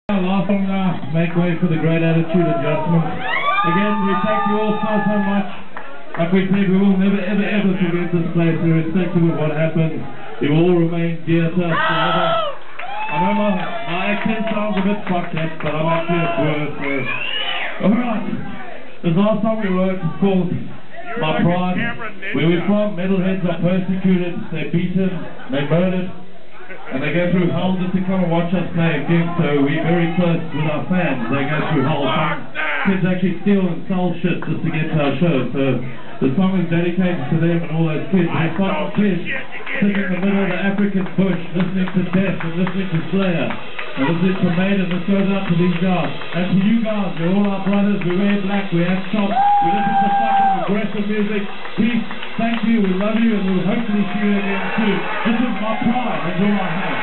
Last song now, make way for the great attitude adjustment. Again, we thank you all so much. Like we said, we will never ever forget this place, irrespective of what happened. You will all remain dear to us forever. I know my accent sounds a bit fucked up, but I'm actually a word, so... Alright, this last song we wrote is called My Pride. Where we're from, metalheads are persecuted, they're beaten, they're murdered, and they go through hell just to come and watch us play a gig, so we're very close with our fans. They go through hell. Some kids actually steal and sell shit just to get to our show, so the song is dedicated to them and all those kids. They're fucking kids sitting in the middle of the African bush, listening to Death and listening to Slayer, and listening to Maiden. This goes out to these guys. And to you guys, you're all our brothers, we wear black, we have chops, we listen to fucking aggressive music. Peace, thank you, we love you, and we'll hopefully see you again too. This is My Pride, that's all I have.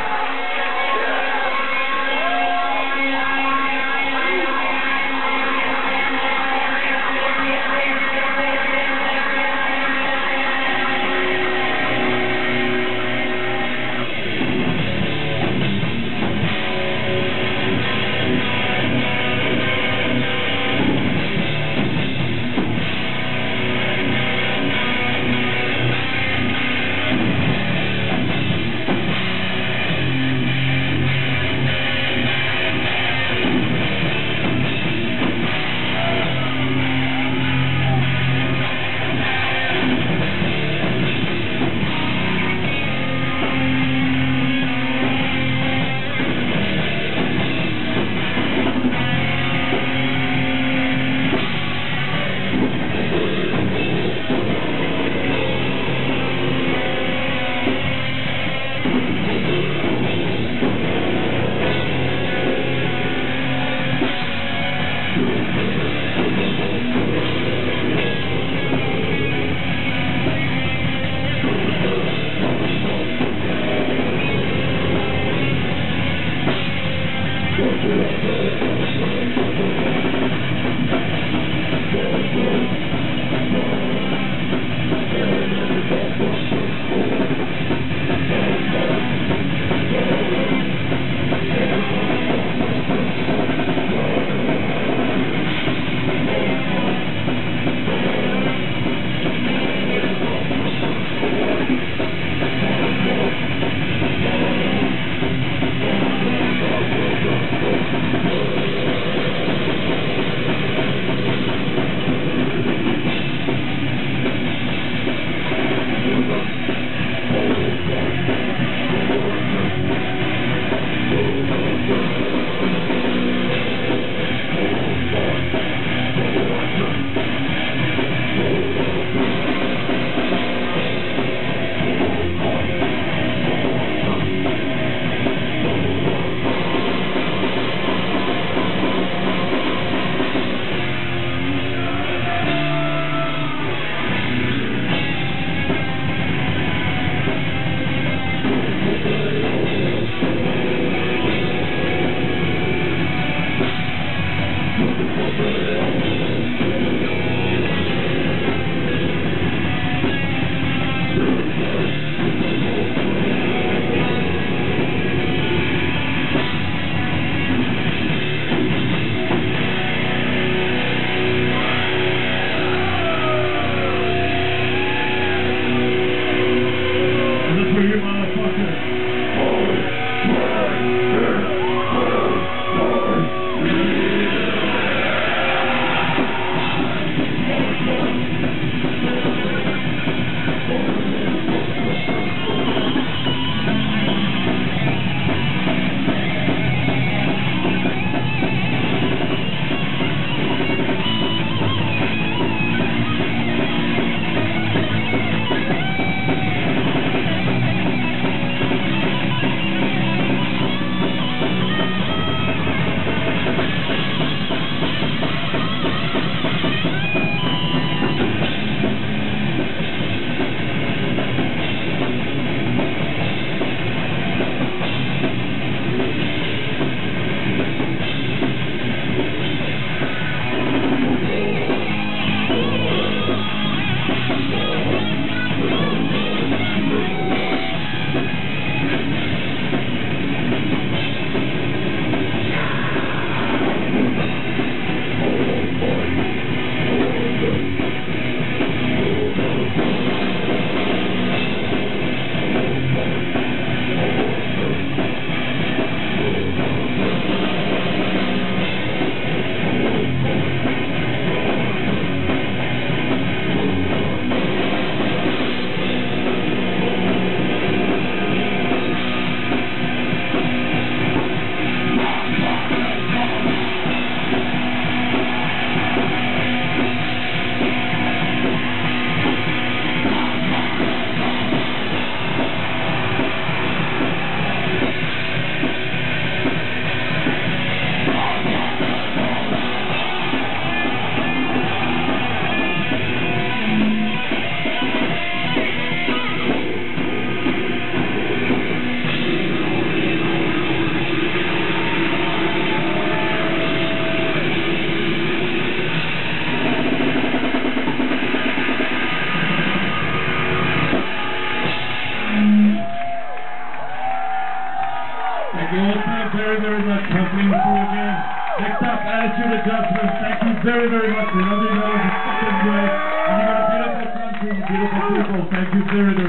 very, very much for coming through again. Next up, attitude adjustment. Thank you very, very much. We love you guys. It's been great. And you've got a beautiful country, beautiful people. Thank you very, very much.